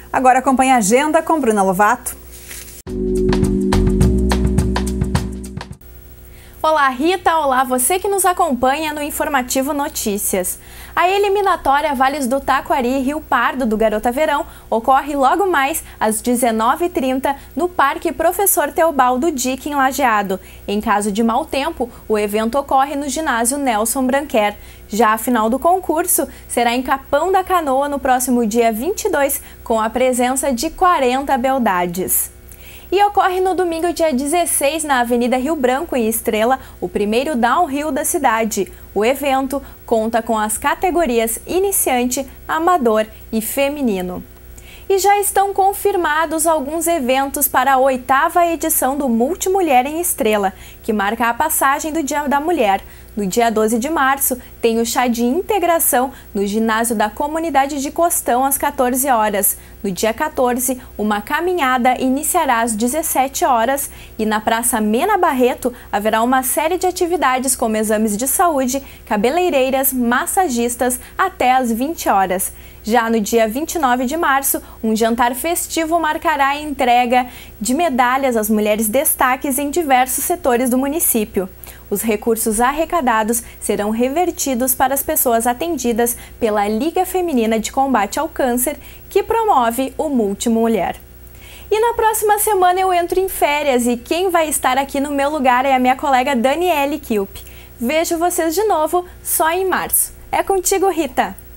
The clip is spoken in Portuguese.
Agora acompanhe a agenda com Bruna Lovato. Olá Rita, olá você que nos acompanha no Informativo Notícias. A eliminatória Vales do Taquari e Rio Pardo do Garota Verão ocorre logo mais às 19h30 no Parque Professor Teobaldo Dick em Lajeado. Em caso de mau tempo, o evento ocorre no ginásio Nelson Branquer. Já a final do concurso será em Capão da Canoa no próximo dia 22, com a presença de 40 beldades. E ocorre no domingo, dia 16, na Avenida Rio Branco, em Estrela, o primeiro downhill da cidade. O evento conta com as categorias iniciante, amador e feminino. E já estão confirmados alguns eventos para a 8ª edição do Multimulher em Estrela, que marca a passagem do Dia da Mulher. No dia 12 de março, tem o chá de integração no ginásio da Comunidade de Costão às 14 horas. No dia 14, uma caminhada iniciará às 17 horas e na Praça Mena Barreto haverá uma série de atividades como exames de saúde, cabeleireiras, massagistas até às 20 horas. Já no dia 29 de março, um jantar festivo marcará a entrega de medalhas às mulheres destaques em diversos setores do município. Os recursos arrecadados serão revertidos para as pessoas atendidas pela Liga Feminina de Combate ao Câncer, que promove o Multimulher. E na próxima semana eu entro em férias e quem vai estar aqui no meu lugar é a minha colega Daniele Kilp. Vejo vocês de novo só em março. É contigo, Rita!